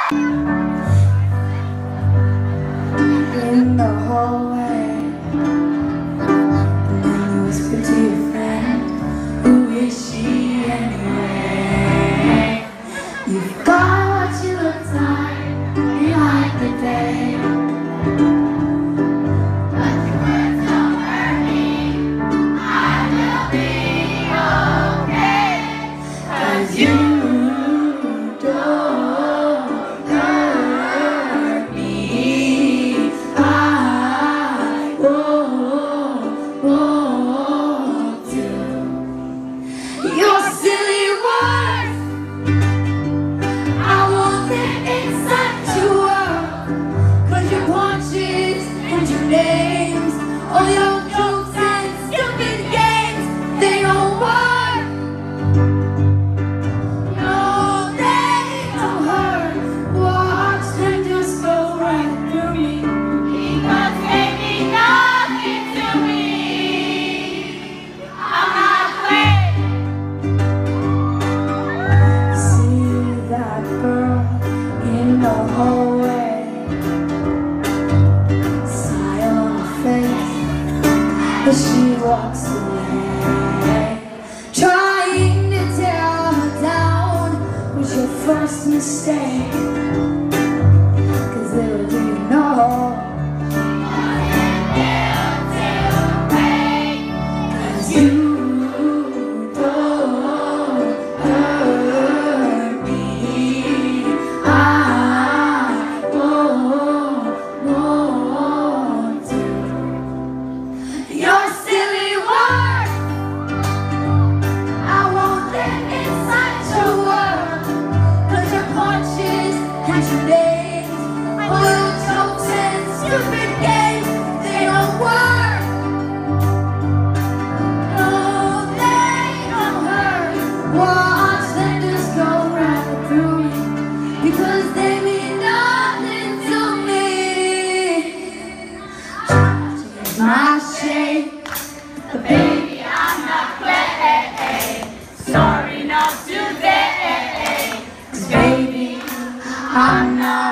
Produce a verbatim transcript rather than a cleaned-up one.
In the hallway, and then you whisper to your friend, who is she anyway? You've got what you look like, you like the day, but the words don't hurt me. I will be okay, 'cause you your silly words, I want them inside to work. 'Cause your punches and your names, all your jokes and stupid games, they don't work. No, they don't hurt. Watch them just go right through me, because they mean nothing to me. I'm not playing. Girl in the hallway, smile on her face as she walks away. Trying to tear her down was your first mistake, 'cause little do you know, 'cause you stupid games, they don't work. No, they don't hurt. Watch them just go right through me, because they mean nothing to me. It's my shame, but baby, I'm not playing. Sorry, not today. 'Cause baby, I'm not.